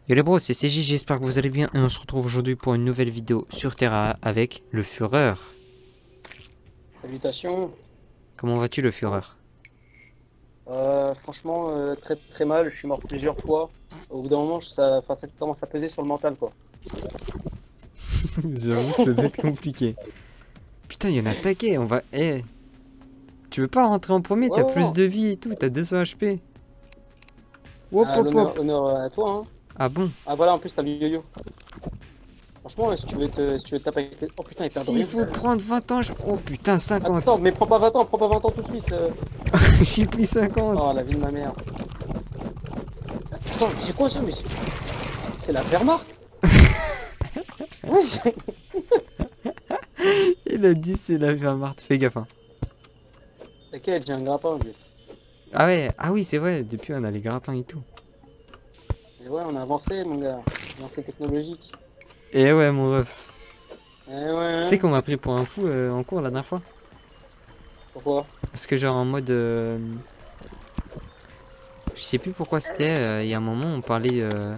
Yo les bros, c'est CJ, j'espère que vous allez bien et on se retrouve aujourd'hui pour une nouvelle vidéo sur Terra avec le Fureur. Salutations. Comment vas-tu le Fureur? Franchement, très très mal. Je suis mort plusieurs fois. Au bout d'un moment, ça commence à peser sur le mental, quoi. J'avoue que ça doit être compliqué. Putain, il y en a un paquet, on va... Eh, tu veux pas rentrer en premier? Ouais, T'as ouais, plus ouais. de vie et tout, t'as 200 HP. Hop Ah, hop hop. l'honneur à toi, hein. Ah bon? Ah voilà, en plus t'as le yo-yo. Franchement, si tu veux te taper avec Oh putain, il perd de S'il rien. faut prendre 20 ans, je... Oh putain, Attends, 50. mais prends pas 20 ans tout de suite. J'ai pris 50. Oh, la vie de ma mère. Attends, c'est quoi ça? Mais c'est la Wehrmacht. Oui, Il a dit c'est la Wehrmacht, fais gaffe hein. T'inquiète, j'ai un grappin, lui. Ah ouais, ah oui c'est vrai, depuis on a les grappins et tout. Et ouais, on a avancé, mon gars. Avancé technologique. Et ouais mon ref. Eh ouais, Tu sais hein. qu'on m'a pris pour un fou en cours la dernière fois? Pourquoi? Parce que genre en mode... je sais plus pourquoi c'était, il y a un moment on parlait...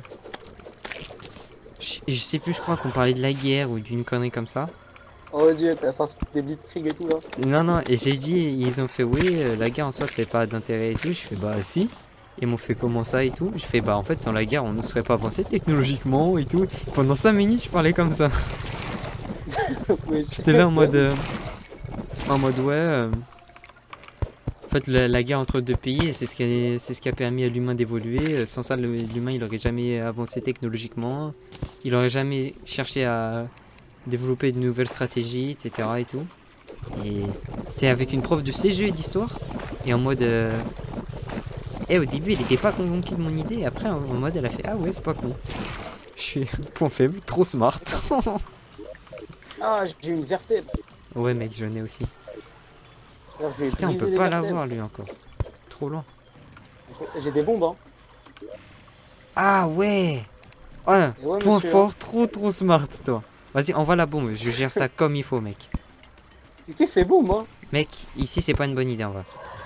je sais plus, je crois qu'on parlait de la guerre ou d'une connerie comme ça. Oh Dieu, t'as sorti des blitzkrieg et tout, là. Non, non, et j'ai dit, ils ont fait oui, la guerre en soi c'est pas d'intérêt et tout. Je fais bah si. Ils m'ont fait comment ça et tout. Je fais bah en fait sans la guerre on ne serait pas avancé technologiquement et tout. Pendant 5 minutes je parlais comme ça. Oui, J'étais là en mode ouais. En fait la guerre entre deux pays c'est ce qui a permis à l'humain d'évoluer. Sans ça l'humain il aurait jamais avancé technologiquement. Il aurait jamais cherché à développer de nouvelles stratégies, etc. et tout. Et c'est avec une prof de CGE et d'histoire. Et en mode. Et au début, elle était pas convaincue de mon idée. Et après, en mode, elle a fait ah ouais, c'est pas con. Je suis point faible, trop smart. Ah, j'ai une vertèbre. Ouais, mec, j'en ai aussi. Alors, je vais Putain, on peut briser les pas vertèbres. l'avoir lui encore. Trop loin. J'ai des bombes, hein. Ah ouais. Ouais, Et ouais, point monsieur, hein. fort, trop smart, toi. Vas-y, envoie la bombe. Je gère ça comme il faut, mec. Tu kiffes les bombes, hein. Mec, ici, c'est pas une bonne idée en vrai.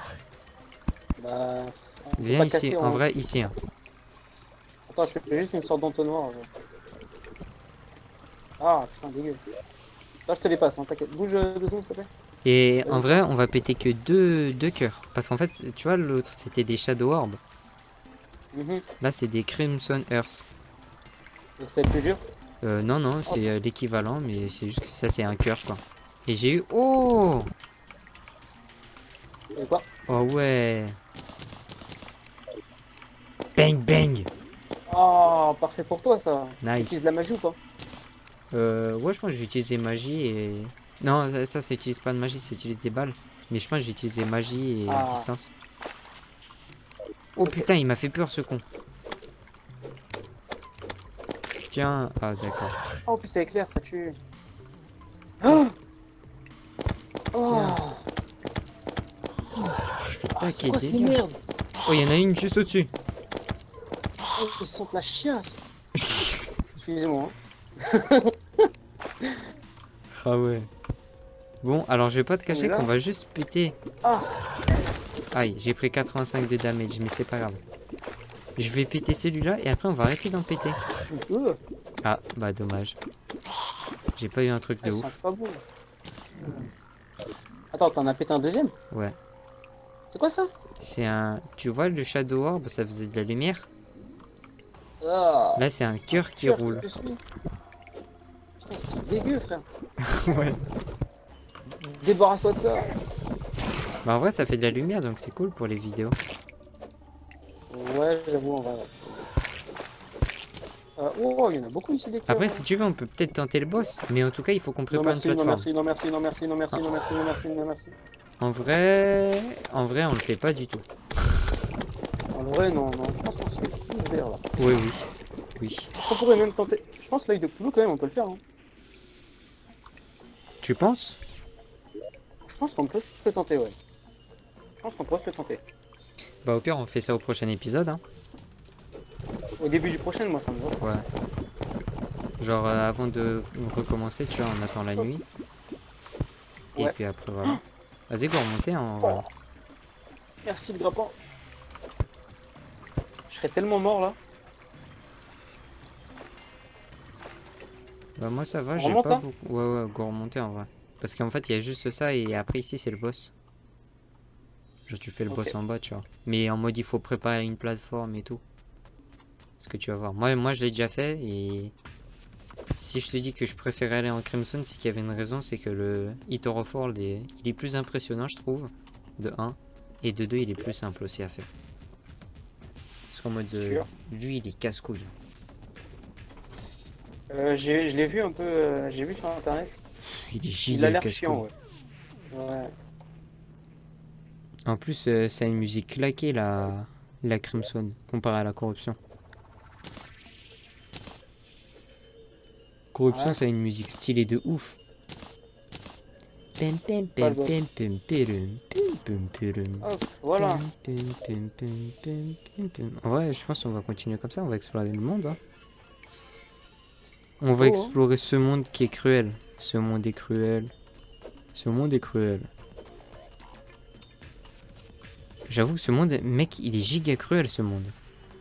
Bah, on peut Viens pas ici, casser en en. vrai, ici. Hein. Attends, je fais juste une sorte d'entonnoir. Ah, putain, dégueu. Là, je te les passe, hein. T'inquiète. Bouge 2 secondes, s'il te plaît. Et en Vas-y, vrai, tiens. on va péter que deux cœurs. Parce qu'en fait, tu vois, l'autre, c'était des Shadow Orb. Mhm. Là, c'est des Crimson Earth. Donc, c'est plus dur. Non, non, Oh, c'est l'équivalent, mais c'est juste que ça, c'est un cœur, quoi. Et j'ai eu... Oh! et quoi? Oh ouais! Bang, bang! Oh, parfait pour toi, ça. Tu utilises la Nice. magie ou pas? Ouais, je pense que j'ai utilisé magie et... Non, ça utilise pas de magie, ça utilise des balles. Mais je pense que j'ai utilisé magie et Ah, distance. Oh ok. putain, il m'a fait peur, ce con. Tiens... Ah, d'accord. Oh, en plus, c'est éclair, ça tue. Oh, Tiens. oh, Je fais c'est taquer de quoi ces dégâts. merdes? Oh, il y en a une juste au-dessus. Oh, ils sentent la chiasse. Excusez-moi, hein. Ah ouais. Bon, alors je vais pas te On est cacher qu'on là. va juste péter. Ah, Aïe, j'ai pris 85 de damage, mais c'est pas grave. Je vais péter celui-là et après on va arrêter d'en péter. euh, Ah, bah dommage. J'ai pas eu un truc de ils ouf. sentent pas bon. Attends, t'en as pété un deuxième? Ouais. C'est quoi ça? C'est un... Tu vois le Shadow Orb, ça faisait de la lumière. Ah, Là, c'est un un cœur qui cœur qui roule. te suit. Putain, c'est dégueu, frère. Ouais. Débarrasse-toi de ça. Bah en vrai, ça fait de la lumière, donc c'est cool pour les vidéos. Ouais, j'avoue, en vrai. Oh, il y en a beaucoup ici des cœurs, Après, hein. si tu veux, on peut peut-être tenter le boss. Mais en tout cas, il faut qu'on Non prépare une merci, non plateforme. merci, non merci, non merci, non merci, Ah, non merci, non merci, non merci, non merci. En vrai, on le fait pas du tout. En vrai, non, non, je pense qu'on se fait ouvert là. Oui, oui. Oui. On pourrait même tenter. Je pense que l'œil de Cthulhu, quand même, on peut le faire, hein. Tu penses? Je pense qu'on peut se le tenter, ouais. Je pense qu'on pourrait se le tenter. Bah au pire, on fait ça au prochain épisode, hein. Au début du prochain, moi, ça me va. Ouais. Genre avant de recommencer, tu vois, on attend la nuit. Et Ouais. puis après, voilà. Vas-y, go remonter, hein, Oh, merci le grappin. Je serais tellement mort là. Bah moi ça va, On j'ai remonte pas là? beaucoup... Ouais, ouais, go remonter en vrai. Parce qu'en fait, il y a juste ça et après ici, c'est le boss. Genre tu fais le Ok. boss en bas, tu vois. Mais en mode, il faut préparer une plateforme et tout. Ce que tu vas voir. Moi je l'ai déjà fait et... Si je te dis que je préférais aller en Crimson, c'est qu'il y avait une raison, c'est que le Ether of World il est plus impressionnant, je trouve, de un. Et de 2, il est plus simple aussi à faire. Parce qu'en mode, Sûr. lui, il est casse-couille. Je l'ai vu un peu, j'ai vu sur internet. Il est Il a giga l'air chiant, casse-couille. ouais. Ouais. En plus, ça a une musique claquée, la Crimson, comparé à la corruption. Corruption, Ouais, ça a une musique stylée de ouf. Pem, pem, pas pem, le boss. pem, pem, perum, pem, pem, perum. Hop, Pem, voilà. pem, pem, pem, pem, pem, pem. En vrai, je pense qu'on va continuer comme ça, on va explorer le monde. Hein. On va Chaud, hein. explorer ce monde qui est cruel. Ce monde est cruel. Ce monde est cruel. J'avoue que ce monde, mec, il est giga cruel ce monde.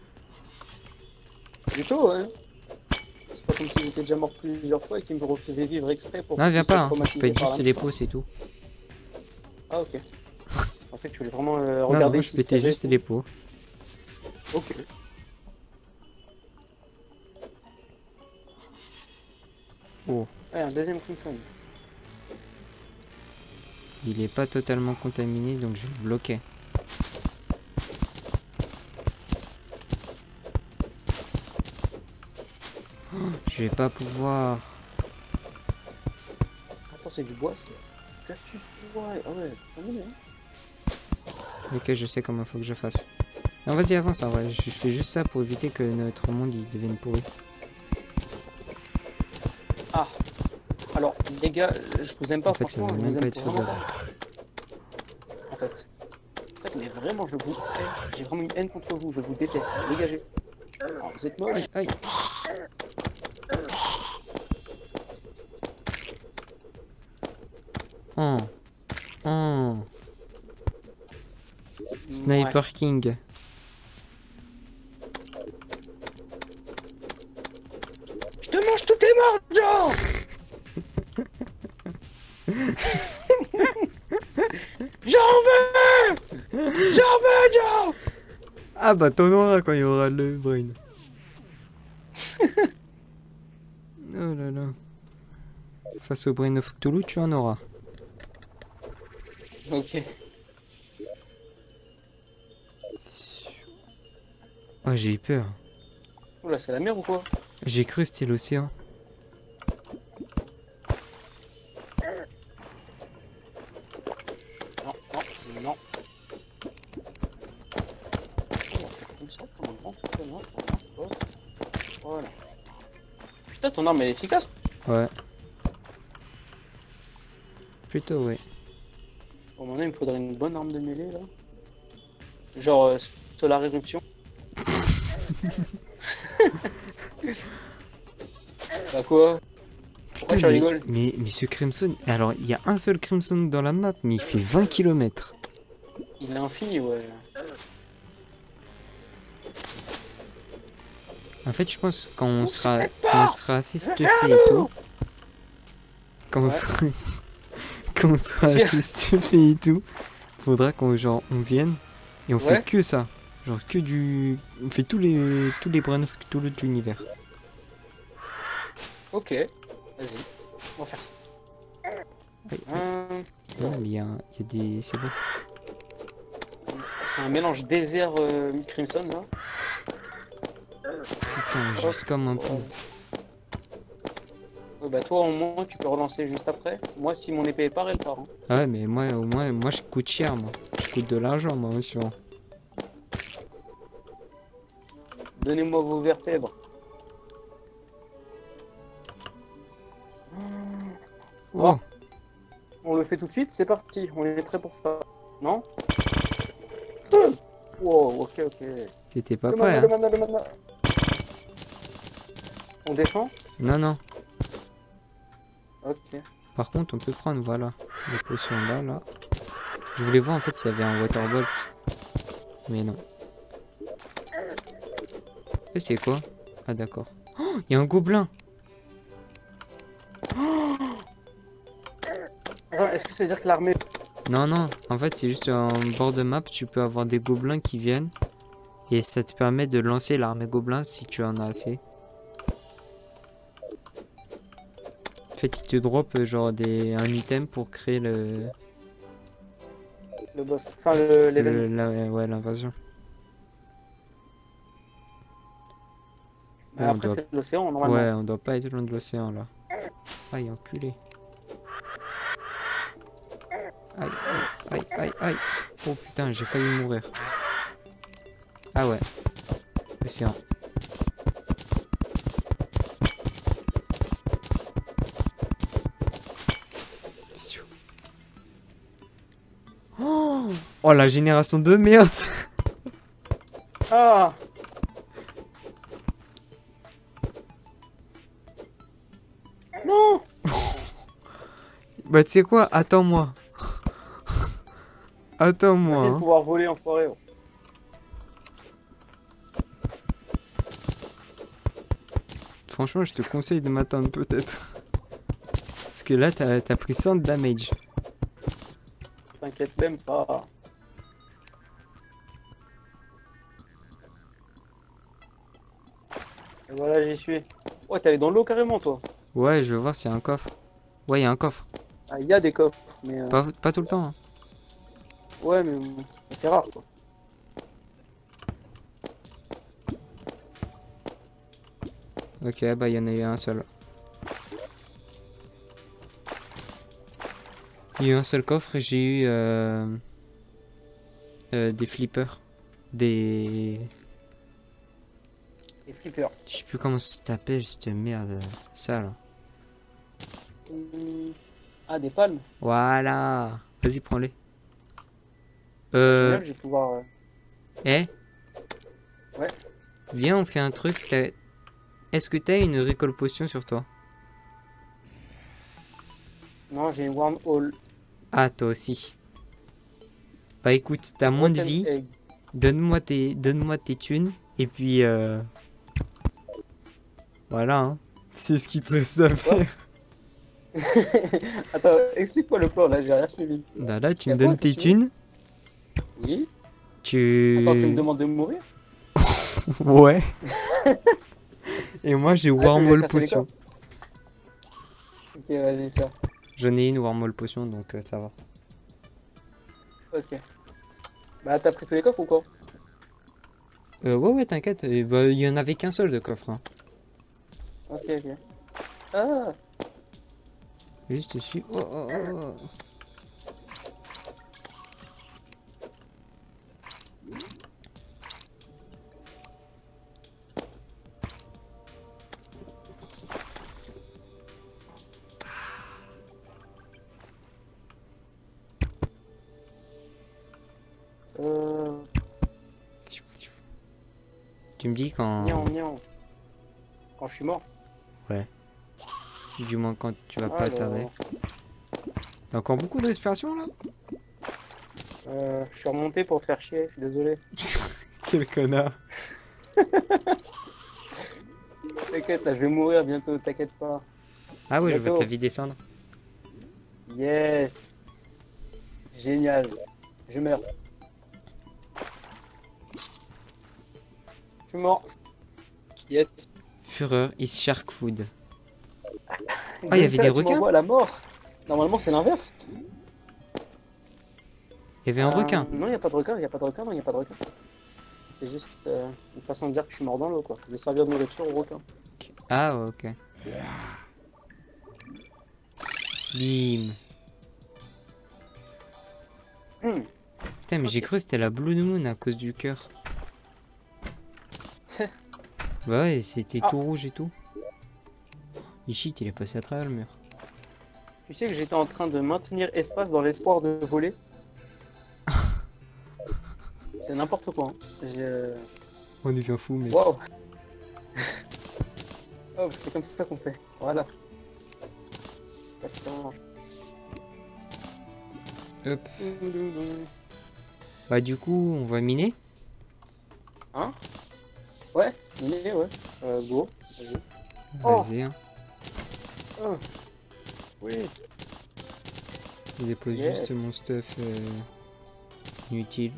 Du chaud, ouais. C'est pas comme si j'étais déjà mort plusieurs fois et qu'il me refaisait vivre exprès pour que Non, je viens puisse être pas, hein. Je traumatisé pète par juste la les mission. pots, c'est tout. Ah, ok. En fait, tu voulais vraiment Non, regarder non, je ici ce qu'il pétais y avait et juste tout. les pots. Ok. Oh, Ouais, un deuxième Crimson. il est pas totalement contaminé, donc je vais le bloquer. Je vais pas pouvoir. Attends, c'est du bois, ça. Cactus du bois. Ah ouais, c'est pas mal, hein. Ok, je sais comment il faut que je fasse. Non, vas-y, avance en vrai. Je fais juste ça pour éviter que notre monde il devienne pourri. Ah. Alors, les gars, je vous aime pas, En fait, ça franchement, va je même vous pas aime être vraiment faisable. pas. En fait. Mais vraiment, je vous hais. J'ai vraiment une haine contre vous, je vous déteste. Dégagez. Oh, vous êtes moche. Aïe, aïe. Oh. Oh. Sniper Ouais. King. Je te mange tous tes morts, Joe. J'en veux. J'en veux, Joe. Ah bah t'en auras quand il y aura le brain. Oh là là. Face au Brain of Cthulhu, tu en auras. Ok. Oh, j'ai eu peur. Oula, c'est la mer ou quoi? J'ai cru que c'était l'océan. Non, non, non. On va faire comme ça, comme un grand truc, voilà. Putain, ton arme elle est efficace. Ouais. Plutôt, ouais. Bon, maintenant il me faudrait une bonne arme de mêlée là. Genre Solar Éruption. Bah quoi? Pourquoi tu Putain, rigoles? mais ce Crimson... Alors, il y a un seul Crimson dans la map, mais il fait 20 km. Il est infini, ouais. En fait, je pense quand on sera assez stuffé et tout... Quand on Ouais. sera... quand on sera assez stuffé et tout, faudra qu'on on vienne et on fait Ouais. que ça. Genre que du... On fait tous les Brain of Cthulhu de l'univers. Ok, vas-y, on va faire ça. Oui, Hum, mais il y a des... C'est bon. c'est un mélange désert Crimson là. Putain, juste comme un pont. Ouais, bah toi au moins tu peux relancer juste après. Moi si mon épée est part, elle part. Hein. Ah ouais, mais moi, au moins, moi je coûte cher, moi. Je coûte de l'argent, moi, aussi. Donnez-moi vos vertèbres. Oh, On le fait tout de suite, c'est parti, on est prêt pour ça. Non? Wow, ok, ok. t'étais pas Le prêt, mana, hein? le mana, le mana. On descend? Non, non. Ok. Par contre, on peut prendre, voilà, les potions là, là. Je voulais voir, en fait, s'il y avait un Waterbolt. Mais non. Et c'est quoi? Ah, d'accord. Oh, il y a un gobelin! est-ce que ça veut dire que l'armée... Non, non, en fait, c'est juste en bord de map, tu peux avoir des gobelins qui viennent. Et ça te permet de lancer l'armée gobelin si tu en as assez. En fait, il te drop genre un item pour créer Le boss. Enfin, l'événement. ouais, l'invasion. Mais On après, doit... c'est l'océan, normalement. Ouais, on doit pas être loin de l'océan là. Aïe, enculé. Aïe, aïe, aïe, aïe, aïe. Oh putain, j'ai failli mourir. Ah ouais. Océan. Oh, oh la génération de merde. Ah! Non! Bah tu sais quoi, attends-moi. Attends-moi. Imagine Hein. pouvoir voler en forêt. Franchement, je te conseille de m'attendre peut-être. Parce que là, t'as pris 100 de damage. T'inquiète même pas. Et voilà, j'y suis. Ouais, t'es allé dans l'eau carrément, toi. Ouais, je veux voir s'il y a un coffre. Ouais, il y a un coffre. Ah, il y a des coffres, mais... Pas tout le temps. Hein. Ouais, mais c'est rare, quoi. Ok, bah il y en a eu un seul. Il y a eu un seul coffre et j'ai eu des flippers. Des... Les flippers. Je sais plus comment ça s'appelle cette merde. Ça là. Ah, des palmes. Voilà. Vas-y, prends-les. Même, je vais pouvoir... Eh Ouais. Viens, on fait un truc. Est-ce que t'as une récolte potion sur toi? Non, j'ai une wormhole. Ah, toi aussi. Bah écoute, t'as moins de Rotten vie. egg. Donne-moi tes thunes. Et puis voilà, hein. C'est ce qui te reste à faire. Attends, explique-moi le plan, là, j'ai rien suivi. Bah là, tu Y a me quoi, donnes tes qu'est-ce que tu veux thunes. Oui. Tu... Attends, tu me demandes de mourir? Ouais. Et moi, j'ai Ah, tu veux Wormhole chercher les potion. coffres? Ok, vas-y, tiens. J'en ai une Wormhole potion, donc ça va. Ok. Bah, t'as pris tous les coffres ou quoi? Ouais, t'inquiète. Bah, il y en avait qu'un seul de coffre. Hein. Ok, ok. Ah! Juste dessus. Oh, oh, oh. Euh... Tu me dis quand... Nian, nian. Quand je suis mort. Du moins quand tu vas pas tarder. Alors, T'as encore beaucoup de respiration là? je suis remonté pour te faire chier, je suis désolé. Quel connard. T'inquiète, là, je vais mourir bientôt, t'inquiète pas. Ah ouais, je vois Bientôt. ta vie descendre. Yes! Génial. Je meurs. Je suis mort. Yes. Fureur is shark food. Ah, il y avait des requins? Tu m'envoies à la mort. Normalement, c'est l'inverse. Il y avait un requin. Non, il n'y a pas de requin, il n'y a pas de requin, non, il n'y a pas de requin. C'est juste une façon de dire que je suis mort dans l'eau, quoi. Je vais servir de nourriture au requin. Ah ouais, ok. Bim. Hmm. Putain, mais j'ai cru que c'était la Blue Moon à cause du cœur. Bah ouais, c'était tout rouge et tout. Ishit, il est passé à travers le mur. Tu sais que j'étais en train de maintenir espace dans l'espoir de voler. C'est n'importe quoi. Hein. On devient fou, mais... Waouh. Oh, c'est comme ça qu'on fait. Voilà. Ça, c'est vraiment- Hop. Bah du coup, on va miner. Hein? Ouais, miner, ouais. Go. Vas-y. Oh. Vas-y. Hein. Oh. Oui. Je dépose Yes. juste mon stuff inutile.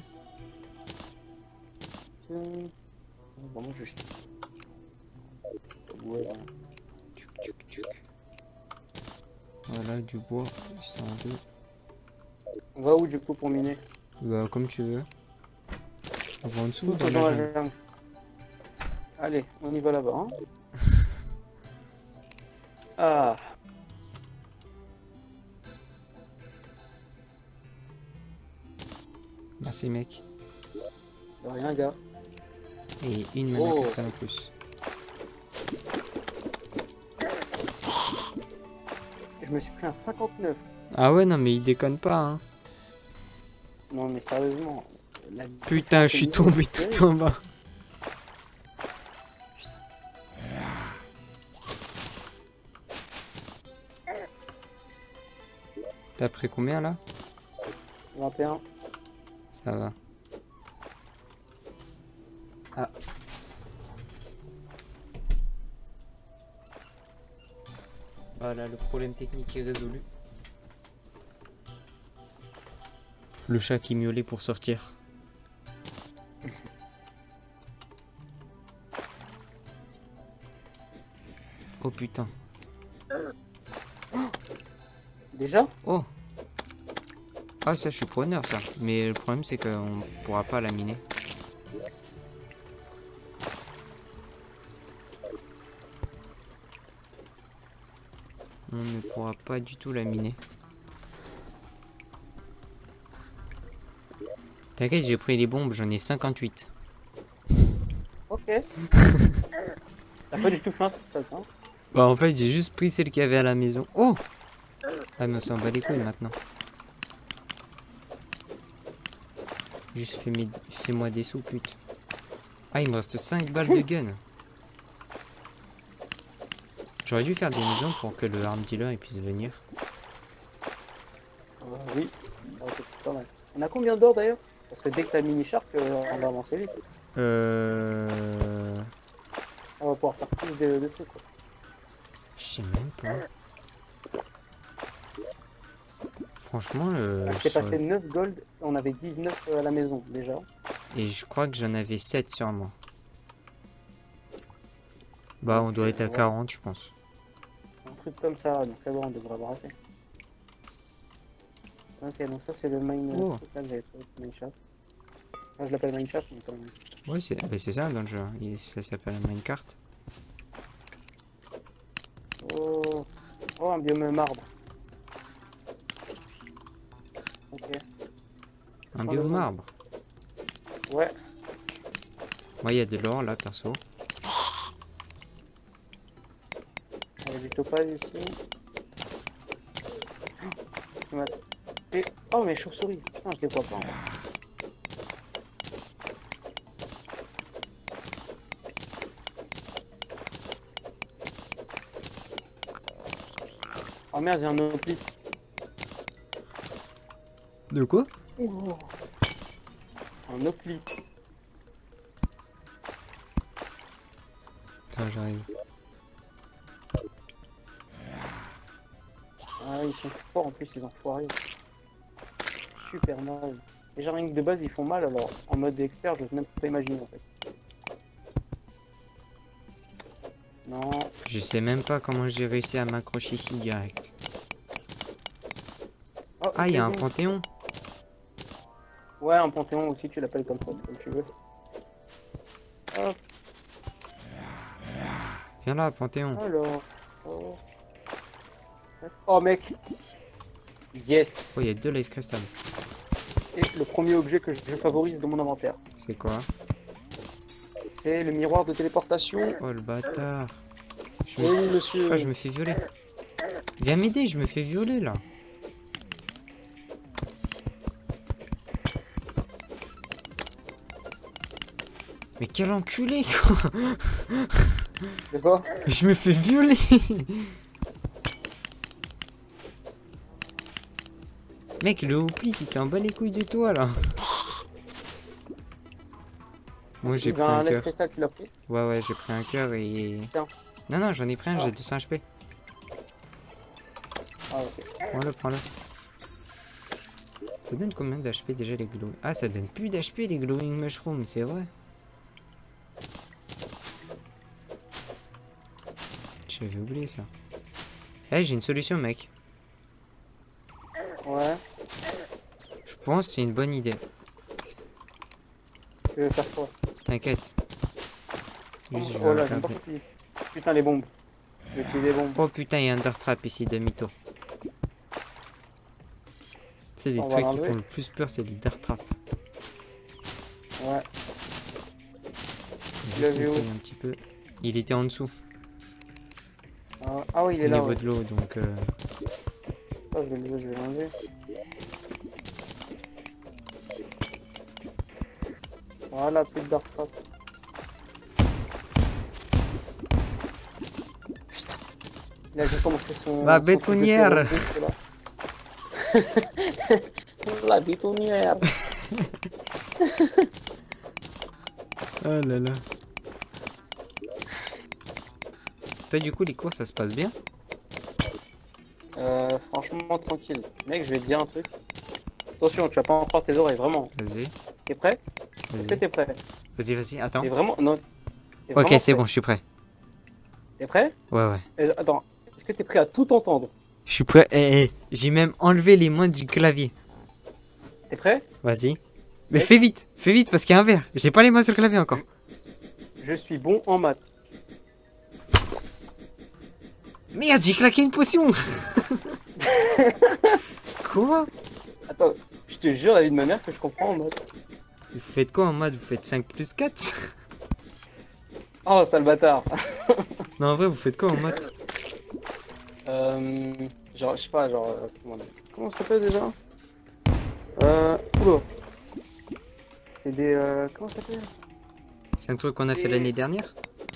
Vraiment, je chie. Ouais, là. Tuc, tuc, tuc. Voilà, du bois. C'est en deux. On va où du coup pour miner? Bah, comme tu veux. On va en dessous ou Tout dans est dans la la jungle? jungle. Allez, on y va là-bas. Hein. Ah, Merci, mec. de rien, gars. Et une mana Oh. cristal en plus. Je me suis pris un 59. Ah ouais, non, mais il déconne pas, hein. Non, mais sérieusement. Putain, je suis tombé tout en bas. T'as pris combien là? 21. Ça va. Ah. Voilà, le problème technique est résolu. Le chat qui miaulait pour sortir. Oh putain. Déjà? Oh. Ah ça je suis preneur ça. Mais le problème c'est qu'on pourra pas la miner. On ne pourra pas du tout la miner. T'inquiète, j'ai pris les bombes, j'en ai 58. Ok. T'as pas du tout fait un spot, hein? Bah en fait j'ai juste pris celle qu'il y avait à la maison. Oh. Ah mais on s'en bat les couilles maintenant. Juste fais-moi des sous pute. Ah il me reste 5 balles de gun. J'aurais dû faire des maisons pour que le arm dealer il puisse venir. Oui. Ah, c'est pas mal. On a combien d'or d'ailleurs? Parce que dès que t'as mini shark, on va avancer vite. On va pouvoir faire plus de trucs. Quoi. Je sais même pas. Franchement, J'ai passé 9 gold, on avait 19 à la maison déjà. et je crois que j'en avais 7 sur moi. Bah, on doit être à 40, je pense. Un truc comme ça, donc c'est bon, on devrait avoir assez. Ok, donc ça c'est le mine. Oh. Là, j'avais pas le mine shaft. Moi je l'appelle mine shaft, mais quand même. Ouais, c'est ça dans le jeu. Ça s'appelle un minecart. Oh, oh, un biome marbre. Ok. Un biome marbre. Ouais. Moi, il y a de l'or là, perso. Il y a du topaz ici. Oh, oh mes chauves-souris. Putain, je les vois pas. Oh merde, j'ai un opli. De quoi? Oh. Un opli. Attends, j'arrive. Ah, ils sont forts en plus, ces enfoirés. Super mal. Les jarring de base, ils font mal, alors en mode expert, je n'ose même pas imaginer en fait. Non. Je sais même pas comment j'ai réussi à m'accrocher ici direct. Oh, Ah, il y a un maison. panthéon. Ouais, un panthéon aussi, tu l'appelles comme ça, c'est comme tu veux. Hop, Viens là, panthéon. alors. Oh, oh mec. Yes. Oh, il y a 2 life crystals. Et le premier objet que je favorise dans mon inventaire. C'est quoi? C'est le miroir de téléportation. Oh, le bâtard. Je Oui, me... monsieur. Ah, je me fais violer. Viens m'aider, je me fais violer là. Mais quel enculé quoi. C'est quoi? Je me fais violer. Mec, le houpli il s'en bat les couilles de toi là. Moi j'ai pris un life cœur. cristal, tu l'as pris? Ouais ouais, j'ai pris un cœur et... Tiens. Non non, j'en ai pris un, Ah. j'ai 200 HP. Ah ok. Prends-le, prends-le. Ça donne combien d'HP déjà les glowing? Ah, ça donne plus d'HP les glowing mushrooms, c'est vrai. J'avais oublié ça. Eh, j'ai une solution, mec. Ouais. Je pense que c'est une bonne idée. Tu veux faire quoi? T'inquiète. Juste, je vais Oh là, j'aime pas regarder. foutu. Putain, les bombes. Je vais utiliser les bombes. Oh putain, il y a un Dart Trap ici, demi-tour. C'est les On va trucs qui l'enlever. font le plus peur, c'est les Dart Trap. Ouais. Juste Tu l'as vu où? nettoyer un petit peu. Il était en dessous, Ah oui, il au est là. niveau Ouais. de l'eau, donc... Ah, je vais l'enlever. Voilà, plus de dark trap. Putain. Il a juste commencé son... La son truc de bétonnière. terroriste, là. La bétonnière. Oh là là. Toi, du coup, les cours, ça se passe bien? Franchement, tranquille. Mec, je vais te dire un truc. Attention, tu vas pas en croire tes oreilles, vraiment. Vas-y, T'es prêt? Est-ce que vas-y. t'es prêt? Vas-y, vas-y, attends. T'es vraiment... Non. T'es Ok, vraiment c'est prêt? bon, je suis prêt. T'es prêt? Ouais, ouais. Attends, est-ce que t'es prêt à tout entendre? Je suis prêt. J'ai même enlevé les mains du clavier. T'es prêt? Vas-y. Mais Ouais. fais vite, parce qu'il y a un verre. J'ai pas les mains sur le clavier encore. Je suis bon en maths. Merde, j'ai claqué une potion. Quoi? Attends, je te jure la vie de ma mère que je comprends en maths. Vous faites quoi en maths? Vous faites 5 plus 4? Oh, sale bâtard. Non, en vrai, vous faites quoi en maths? Genre, je sais pas, genre... comment ça s'appelle déjà? Oula. C'est des... comment ça s'appelle? C'est un truc qu'on a fait l'année dernière?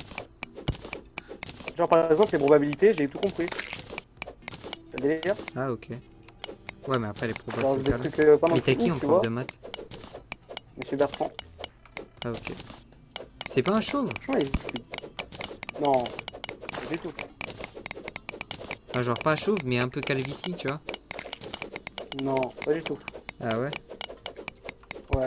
Genre, par exemple, les probabilités, j'ai tout compris. Ça délire? Ah, ok. Ouais, mais après, les probas, Genre, c'est des calme. trucs pas non Mais t'as plus qui ouf, en tu prof vois? de maths? Monsieur Bertrand. Ah, ok. C'est pas un chauve? Franchement, il explique. Non, pas du tout. Ah, genre pas chauve, mais un peu calvitie, tu vois? Non, pas du tout. Ah ouais? Ouais.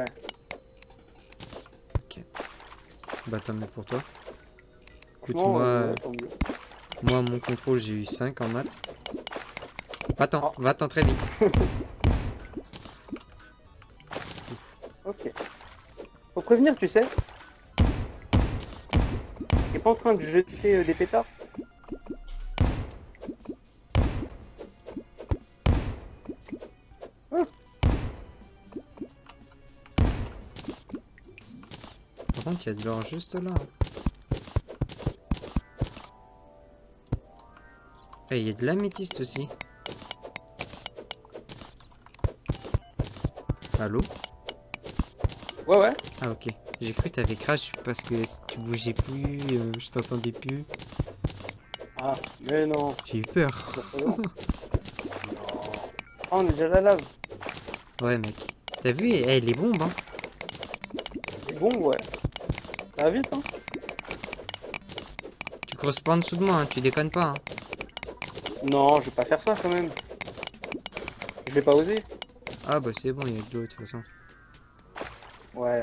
Bah, tant mieux pour toi. Écoute, Non, moi, tant mieux. moi, mon contrôle, j'ai eu 5 en maths. Va-t'en, Oh. va-t'en très vite. Ok. Faut prévenir, tu sais. T'es pas en train de jeter des pétards? Par contre, il y a de l'or juste là. Eh, il y a de l'améthyste aussi. Allô? Ouais, ouais. Ah, ok. J'ai cru que t'avais crash parce que tu bougeais plus, je t'entendais plus. Ah, mais non. J'ai eu peur. Non. Oh, on est déjà à la lave. Ouais, mec. T'as vu, eh, les bombes, hein? C'est bon, ouais. Ça va vite, hein. Tu creuses pas en dessous de moi, hein, tu déconnes pas, hein. Non, je vais pas faire ça quand même. Je vais pas oser. Ah, bah c'est bon, il y a de l'eau de toute façon. Ouais.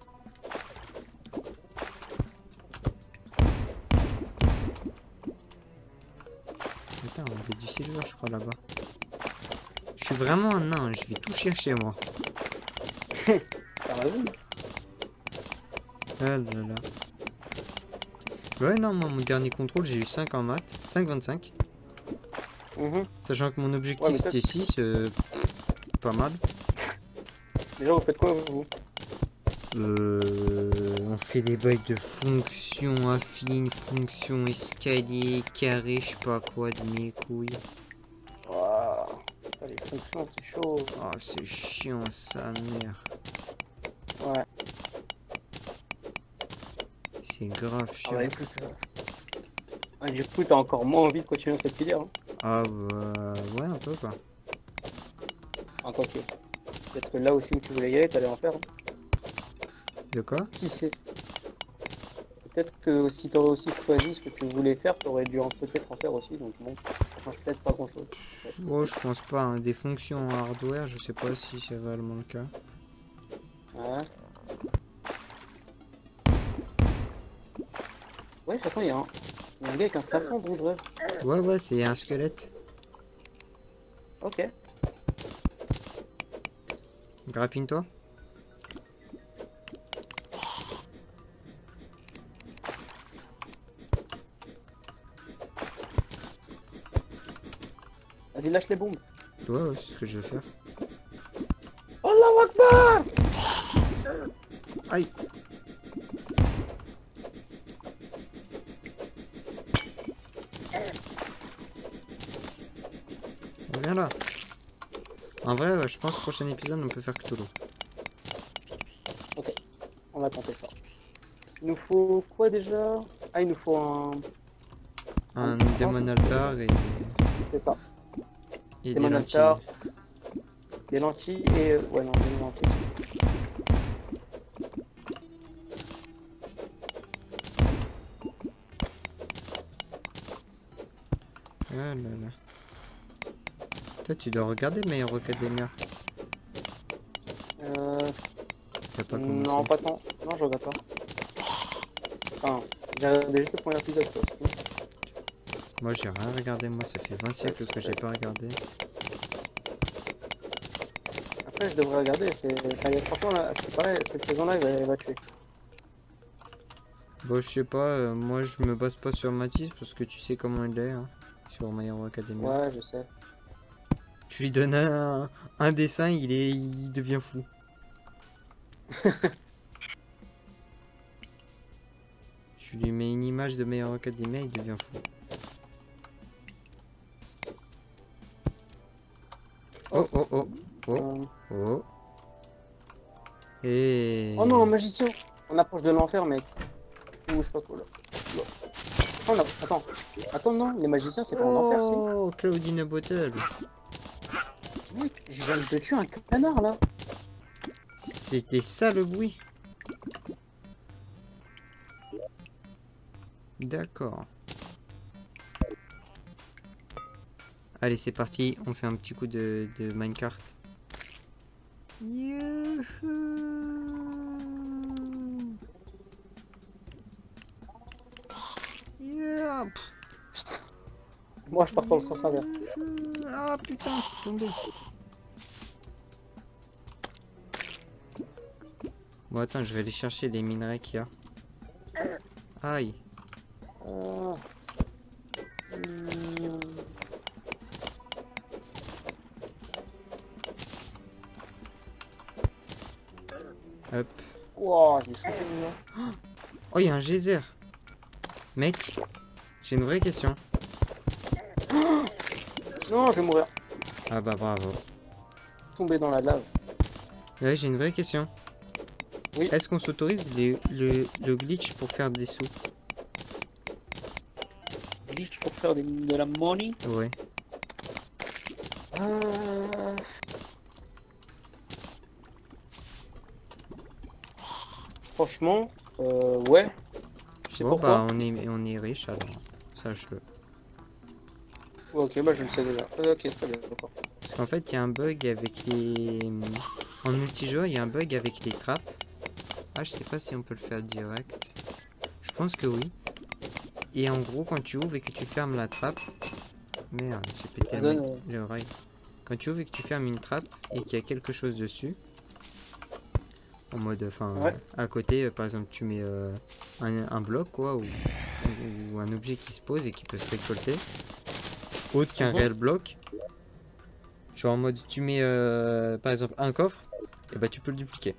Attends, il y a du silver, je crois, là-bas. Je suis vraiment un nain, je vais tout chercher, moi. Ah, vas-y. Ah là là. Ouais, non, moi, mon dernier contrôle, j'ai eu 5 en maths. 5,25. Mhm. Sachant que mon objectif, Ouais, mais ça- c'était 6. Pas mal. Déjà, vous faites quoi, vous? On fait des bails de fonctions affines, fonctions escalier, carré, je sais pas quoi, de mes couilles. Waouh. Les fonctions, c'est chaud. Oh, c'est chiant, sa mère. Ouais. C'est grave Ah chiant. bah écoute. Ah, du coup, t'as encore moins envie de continuer dans cette filière. Hein. Ah, bah, ouais, un peu, quoi. En tant que. Peut-être que là aussi où tu voulais y aller, t'allais en faire. Hein. De quoi? Qui sait? Peut-être que si t'aurais aussi choisi ce que tu voulais faire, t'aurais dû peut-être en faire aussi. Donc bon, Ça change peut-être pas grand chose. Bon, je pense pas, hein. Des fonctions hardware, je sais pas si c'est réellement le cas. Ouais. Ouais, attends, il y a un gars avec un scaphandre, je rêve. Ouais, ouais, c'est un squelette. Ok. Grappine-toi. Vas-y, lâche les bombes. Ouais, ouais, c'est ce que je vais faire. Allahu Akbar! Aïe! Viens là. En vrai, ouais, je pense que prochain épisode, on peut faire Cthulhu. Ok, on va tenter ça. Il nous faut quoi déjà? Ah, il nous faut Un Demon Altar C'est ça. et des Demon lentilles. Altar, des lentilles et... ouais, non, des lentilles. Ah là là. Toi, tu dois regarder Meilleur Academia. T'as pas commencé. Non, pas tant. Non, je regarde pas. Enfin, j'ai regardé juste le premier épisode, quoi. Moi, j'ai rien regardé. Moi, ça fait 20 siècles que j'ai pas regardé. Après, je devrais regarder. Ça y est, franchement, là, c'est pareil, cette saison-là, elle va tuer. Bon, je sais pas. Moi, je me base pas sur Mathis parce que tu sais comment il est. Hein, sur Meilleur Academia. Ouais, je sais. Tu lui donnes un dessin, il devient fou. Tu lui mets une image de Meilleur Academia, il devient fou. Oh oh oh oh oh. Et... Oh non, magicien! On approche de l'enfer, mec. Ou je sais pas quoi, là. Oh, attends. Attends, non, les magiciens, c'est pas en enfer, si. Oh, Claudine Bottle. Mec, je viens de tuer un canard, là. C'était ça le bruit. D'accord. Allez, c'est parti. On fait un petit coup de minecart. Youhou. Yeah. Putain. Moi, je pars dans le sens inverse. Ah putain, c'est tombé. Bon, attends, je vais aller chercher les minerais qu'il y a. Aïe. Hmm. Hop. Wow, il est super mignon. Oh, il y a un geyser. Mec, j'ai une vraie question. Non, je vais mourir. Ah bah bravo. Tomber dans la lave. Ouais, j'ai une vraie question. Oui. Est-ce qu'on s'autorise le glitch pour faire des sous? Glitch pour faire de la money. Ouais. Franchement, ouais. C'est Bon, pourquoi? bah on est riche alors. Sache-le. Ouais, ok, bah je le sais déjà. Ok, très bien, d'accord. Parce qu'en fait, il y a un bug avec les... En multijoueur, il y a un bug avec les trappes. Ah, je sais pas si on peut le faire direct. Je pense que oui. Et en gros, quand tu ouvres et que tu fermes la trappe... Merde, j'ai pété le rail. Quand tu ouvres et que tu fermes une trappe et qu'il y a quelque chose dessus... En mode, enfin, Ouais. à côté, par exemple, tu mets un bloc, quoi, ou un objet qui se pose et qui peut se récolter. Autre qu'un réel bloc. Genre en mode, tu mets, par exemple, un coffre, et bah tu peux le dupliquer.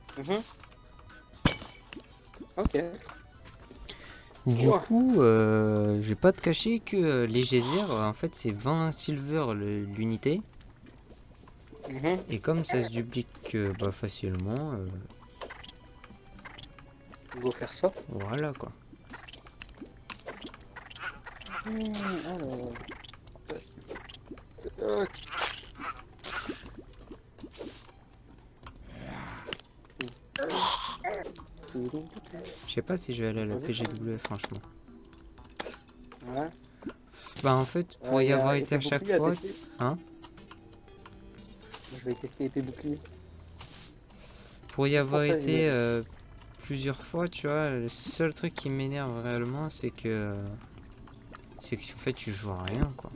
Ok. Du coup, je vais pas te cacher que les geysers, en fait, c'est 20 silver l'unité. Et comme ça se duplique bah, facilement, Go faire ça. voilà quoi. Alors. Je sais pas si je vais aller à la PGW, franchement. Ouais. Bah en fait, pour y avoir été à chaque fois... Hein? Je vais tester épée bouclier. Pour y avoir ça, été plusieurs fois, tu vois, le seul truc qui m'énerve réellement, c'est que... C'est que en fait, tu joues à rien, quoi.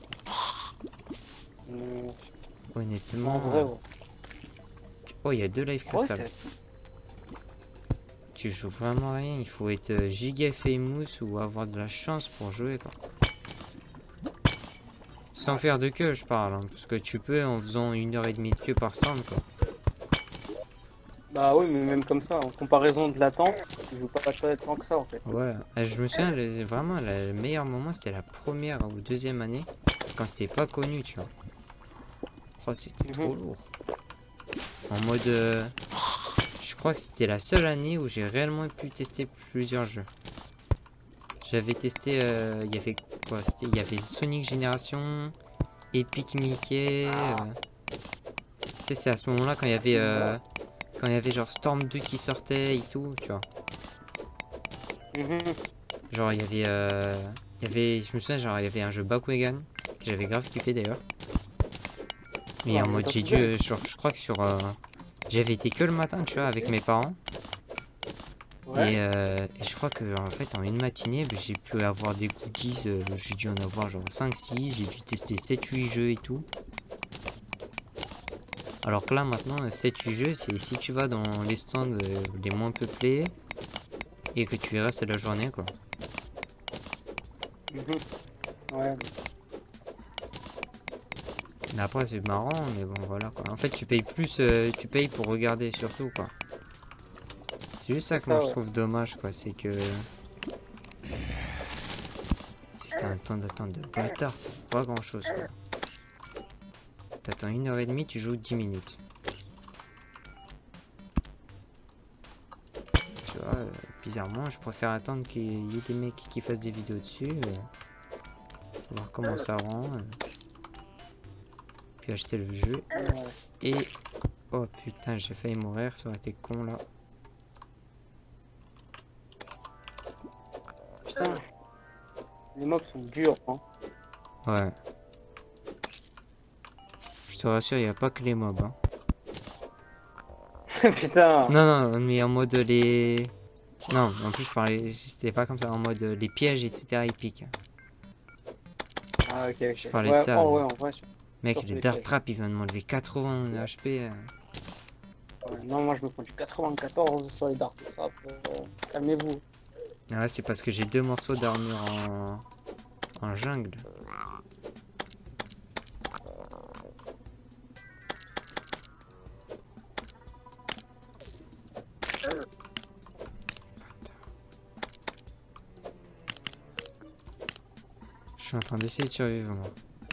Honnêtement... En vrai, ouais. Oh, il y a 2 life Ouais, crystals. Tu joues vraiment à rien, il faut être giga famous ou avoir de la chance pour jouer, quoi. Sans faire de queue, je parle, hein, parce que tu peux en faisant 1h30 de queue par stand, quoi. Bah oui, mais même comme ça, en comparaison de l'attente, je joue pas tant que ça en fait. Ouais, je me souviens, vraiment, le meilleur moment, c'était la première ou deuxième année, quand c'était pas connu, tu vois. Oh, c'était trop lourd. En mode... je crois que c'était la seule année où j'ai réellement pu tester plusieurs jeux. J'avais testé... il y avait quoi? Il y avait Sonic Génération, Epic Mickey... Tu sais, c'est à ce moment-là quand il y avait... quand il y avait genre Storm 2 qui sortait et tout, tu vois. Genre il y avait... Je me souviens, genre il y avait un jeu Bakugan, que j'avais grave kiffé d'ailleurs. Mais en mode j'ai dû... genre je crois que sur... j'avais été que le matin, tu vois, avec mes parents. Ouais. Et je crois que en fait en une matinée, j'ai pu avoir des goodies, j'ai dû en avoir genre 5-6, j'ai dû tester 7-8 jeux et tout. Alors que là maintenant, 7-8 jeux, c'est si tu vas dans les stands les moins peuplés et que tu y restes la journée, quoi. Ouais. Mais après c'est marrant, mais bon voilà quoi. En fait tu payes plus, tu payes pour regarder surtout, quoi. C'est juste ça que moi je trouve dommage, quoi, c'est que... C'est que t'as un temps d'attente de bâtard pour pas grand chose, quoi. T'attends 1h30, tu joues 10 minutes. Tu vois, bizarrement, je préfère attendre qu'il y ait des mecs qui fassent des vidéos dessus. Voir comment ça rend. Puis acheter le jeu. Et... Oh putain, j'ai failli mourir, ça aurait été con là. Putain, les mobs sont durs, hein. Ouais. Je te rassure, il n'y a pas que les mobs, hein. Putain. Non, non, mais en mode les... Non, en plus je parlais, c'était pas comme ça, en mode les pièges, etc. épiques. Ah ok, ok. Je parlais de ça. Oh, ouais, en vrai, mec, le Dart Trap, il vient de m'enlever 80 HP. Non, moi je me prends du 94 sur les Dart Trap. Calmez-vous. Ah, c'est parce que j'ai 2 morceaux d'armure en jungle. Je suis en train d'essayer de survivre, moi.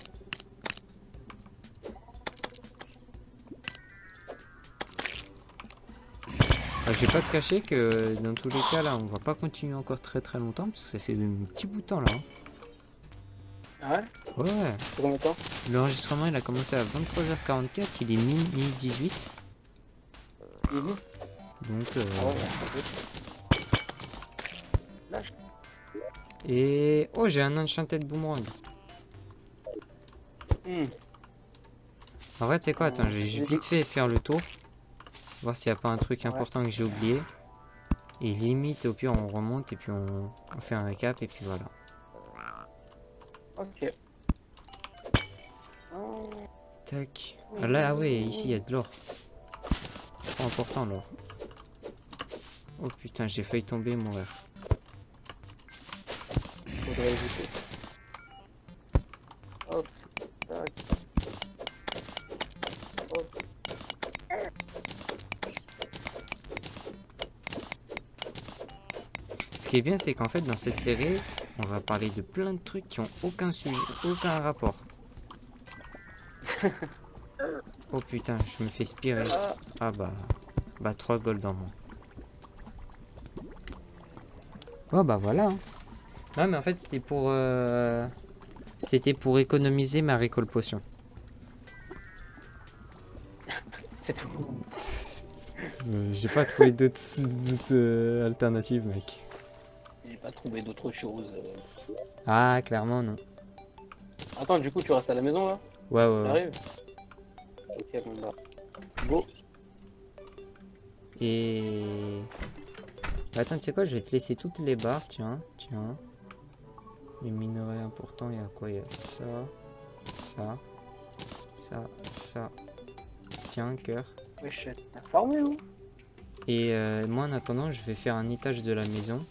Je vais pas te cacher que dans tous les cas là on va pas continuer encore très longtemps parce que ça fait un petit bout de temps là. Hein. Ah ouais? Ouais. Combien de temps? L'enregistrement il a commencé à 23h44, il est minuit 18. Donc Et oh, j'ai un enchanted boomerang. En vrai tu sais quoi, attends, je vais vite fait faire le tour. Voir s'il n'y a pas un truc important que j'ai oublié. Et limite, au pire, on remonte et puis on fait un récap et puis voilà. Ok. Tac. Ah là, ah ouais, ici il y a de l'or. Trop important l'or. Oh putain, j'ai failli tomber et mourir. Faudrait éviter. Hop, tac. Hop. Ce qui est bien, c'est qu'en fait, dans cette série, on va parler de plein de trucs qui ont aucun sujet, aucun rapport. Oh putain, je me fais spirer. Ah bah 3 gold en moins. Oh bah voilà. Hein. Non mais en fait c'était pour économiser ma récolte potion. C'est tout. J'ai pas trouvé d'autres alternatives, mec. J'ai pas trouvé d'autre chose. Ah, clairement non. Attends, du coup, tu restes à la maison là? Ouais, ouais, ouais. J'arrive? Ok, bon bah. Go. Et... Bah, attends, tu sais quoi, je vais te laisser toutes les barres, tiens, tiens. Les minerais importants, il y a quoi? Il y a ça, ça, ça. Tiens, cœur. Wesh, t'as farmé ou? Et moi, en attendant, je vais faire un étage de la maison.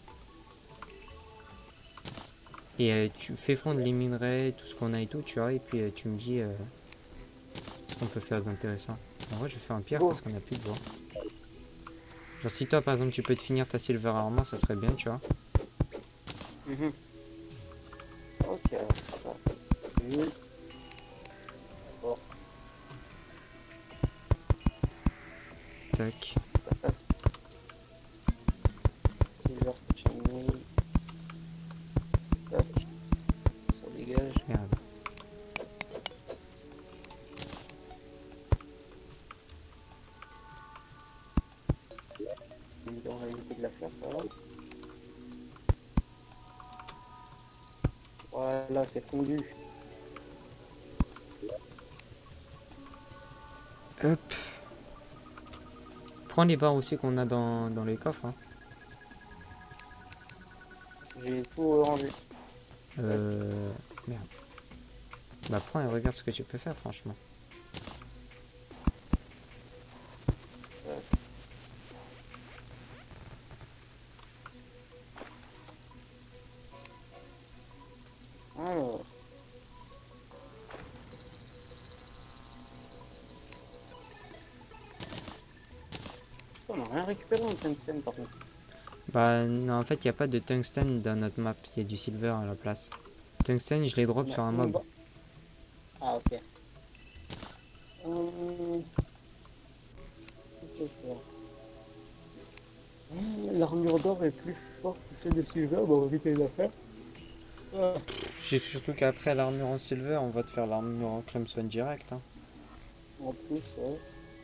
Et tu fais fondre les minerais, tout ce qu'on a et tout, tu vois. Et puis tu me dis ce qu'on peut faire d'intéressant. En vrai, je vais faire un pierre Go. parce qu'on a plus de bois. Genre, si toi, par exemple, tu peux te finir ta silver armor, ça serait bien, tu vois. Mhm. Ok, ça. C'est nul. Bon, Tac. tac. Silver chimney. Tac. Ça dégage. Merde. On va éviter de la faire, ça va. Voilà, c'est fondu. Hop. Prends les barres aussi qu'on a dans les coffres. Hein. J'ai tout rangé. Merde. Bah prends et regarde ce que tu peux faire franchement. Alors. On n'a rien récupéré en tungstène par contre. Bah non en fait il n'y a pas de tungstène dans notre map, il y a du silver à la place. Tungstène je les drop sur un mob. Ah ok. Hum, L'armure d'or est plus forte que celle de silver, bah on va vite les affaires. Ah. C'est surtout qu'après l'armure en silver on va te faire l'armure en crimson direct. Hein. En plus, ouais.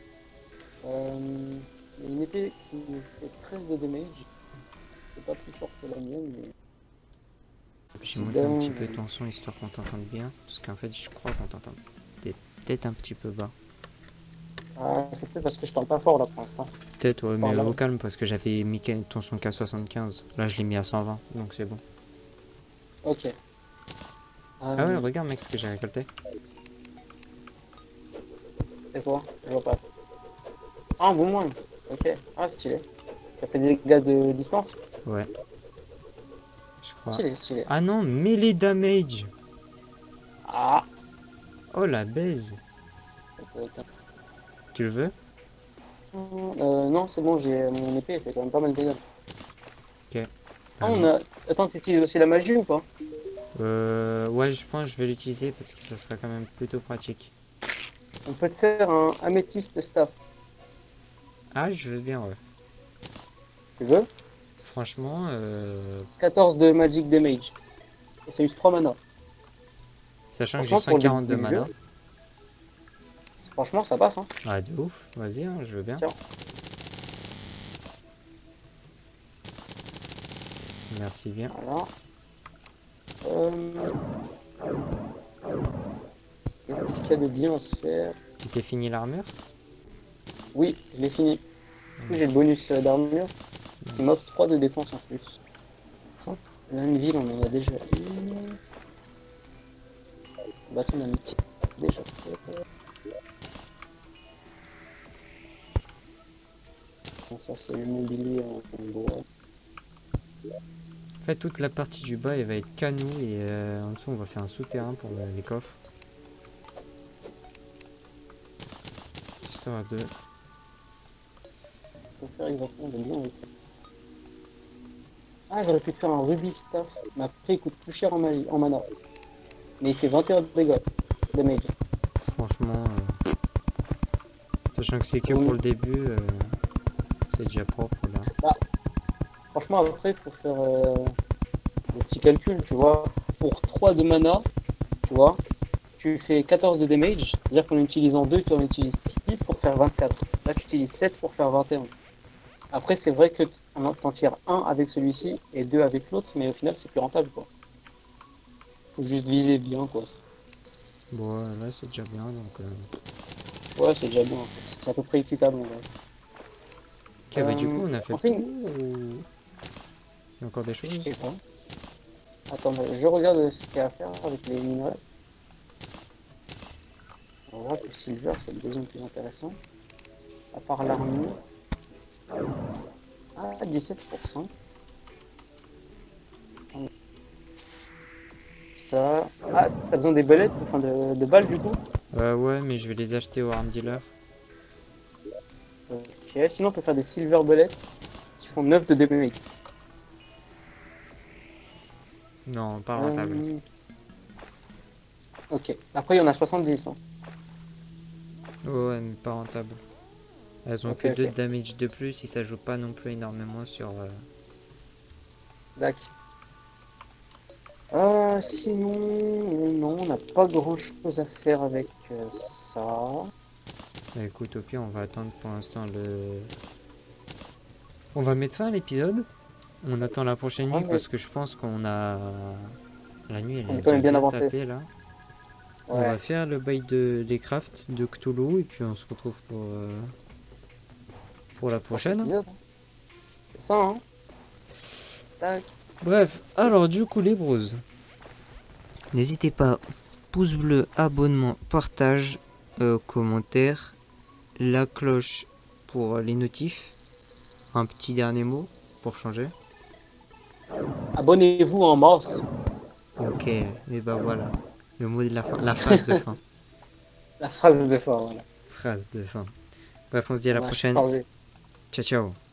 Il y a une épée qui fait 13 de damage. C'est pas plus fort que la mienne, mais... J'ai monté un petit peu ton son histoire qu'on t'entende bien. Parce qu'en fait je crois qu'on t'entend peut-être un petit peu bas. Ah, c'est peut-être parce que je parle pas fort là pour l'instant. Peut-être ouais Enfin, mais là. au calme parce que j'avais mis ton son qu'à 75. Là je l'ai mis à 120 donc c'est bon. Ok. Ah ouais regarde mec ce que j'ai récolté. C'est quoi? Je vois pas. Ah, bon moins. Ok. Ah, stylé. Ça fait des dégâts de distance? Ouais. Je crois. Stylé, stylé. Ah non, melee damage. Ah! Oh la baise. Tu le veux? Non, c'est bon, j'ai mon épée, elle fait quand même pas mal de dégâts. Ok. Ah, Ah on non. a... Attends, tu utilises aussi la magie ou pas? Ouais, je pense que je vais l'utiliser parce que ça sera quand même plutôt pratique. On peut te faire un améthyste staff. Ah, je veux bien, ouais. Tu veux? Franchement, 14 de magic damage. Et ça use 3 mana. sachant que j'ai Franchement, pour le début 142 du mana. jeu, franchement, ça passe, hein. Ah, de ouf. Vas-y, hein, je veux bien. Tiens. Merci bien. Voilà. Qu'est-ce qu'il y a de bien à se faire? Tu t'es fini l'armure? Oui, je l'ai fini. Du coup, j'ai le bonus d'armure qui m'offre 3 de défense en plus. Propre. Là, une ville, on en a déjà une. Bâton d'amitié, déjà fait. Bon, ça, c'est le mobilier en bois. En fait, toute la partie du bas, elle va être canou et en dessous, on va faire un souterrain pour les coffres. Histoire de... Faut faire exactement de bien avec ça. Ah, j'aurais pu te faire un rubis staff. Mais après, il coûte plus cher en magie, en mana. Mais il fait 21 dégâts. Damage. Franchement, sachant que c'est que pour le début, c'est déjà propre là. Bah, franchement, après, il faut faire le petit calcul, tu vois. Pour 3 de mana, tu vois, tu fais 14 de damage. C'est-à-dire qu'en utilisant 2, tu en utilises 6 pour faire 24. Là, tu utilises 7 pour faire 21. Après, c'est vrai que t'en tires 1 avec celui-ci et 2 avec l'autre, mais au final, c'est plus rentable, quoi. Faut juste viser bien, quoi. Bon, là, c'est déjà bien, donc... Ouais, c'est déjà bien en fait. C'est à peu près équitable en vrai. Ok, bah du coup, on a fait On le fait tour une... ou... Il y a encore des Je choses? sais pas. Attends, je regarde ce qu'il y a à faire avec les minerais. On voit que le silver, c'est le deuxième plus intéressant. À part l'armure. Ah, 17%. Ça. Ah, t'as besoin des bellettes, enfin de balles du coup. Ouais, mais je vais les acheter au arm dealer. Ok, sinon on peut faire des silver bullets qui font 9 de damage. Non, pas rentable. Euh, ok, après il y en a 70. Hein. Ouais, mais pas rentable. Elles ont Ok, que 2 ok. de damage de plus et ça joue pas non plus énormément sur... D'accord. Sinon, non, on n'a pas grand chose à faire avec ça. Bah écoute, au pire, on va attendre pour l'instant le... On va mettre fin à l'épisode. On attend la prochaine Ouais, nuit mais parce que je pense qu'on a... La nuit, elle on est est quand déjà même bien bien avancé. tapée, là. On va Ouais. faire le bail de les crafts de Cthulhu et puis on se retrouve pour la Prochain prochaine. épisode. Hein. C'est ça, hein. Tac. Bref, alors du coup les bros, n'hésitez pas, pouce bleu, abonnement, partage, commentaire, la cloche pour les notifs, un petit dernier mot pour changer. Abonnez-vous en masse. Ok, et bah voilà, le mot de la fin, la phrase de fin. La phrase de fin, voilà. Phrase de fin. Bref, on se dit à Ça la m'a prochaine. chargé. Ciao ciao.